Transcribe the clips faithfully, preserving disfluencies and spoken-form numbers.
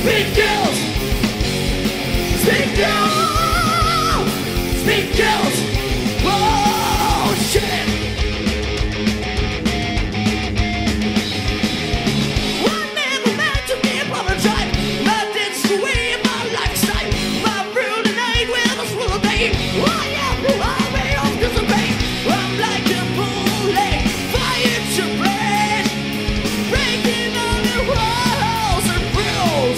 Speed kills! Speed kills! Speed kills! Oh shit! I never meant to be a proper type. I did sway in my lifestyle. My brutal night with a full of pain. I am who I am, dissipate. I'm like a bullet, fire to blade, breaking all the walls and bruise.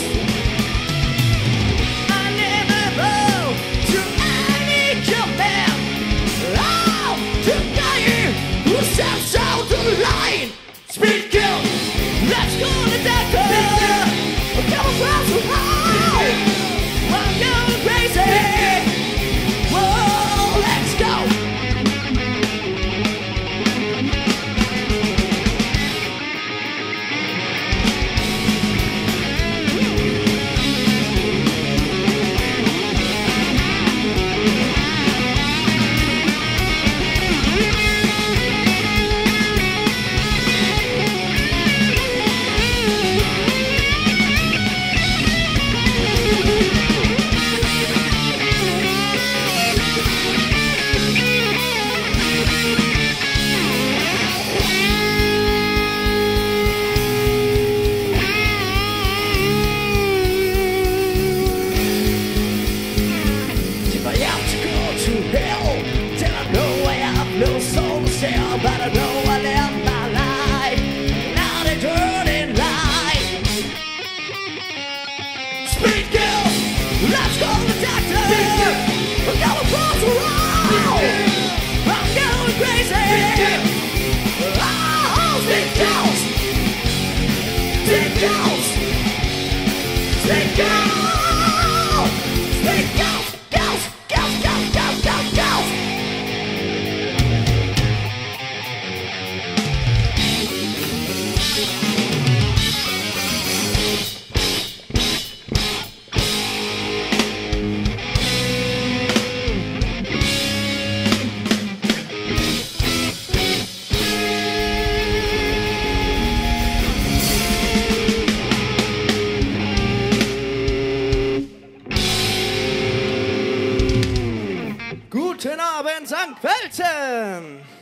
I never bow to any command. Oh, to guy who steps out the line. Speed kill, let's go to that girl. Come across the high. I'm going crazy. Whoa, let's go. If I have to go to hell, then I know I have no soul to sell. But I know I live my life, not a dirty life. Speed kills, let's go to the doctor. I'm going across the road. I'm going crazy. Oh, speed kills. Speed kills. Speed kills. Speed kills. Kills. Kills. Kills. Kills. Kills. Kills. Guten Abend, Sankt Pölten!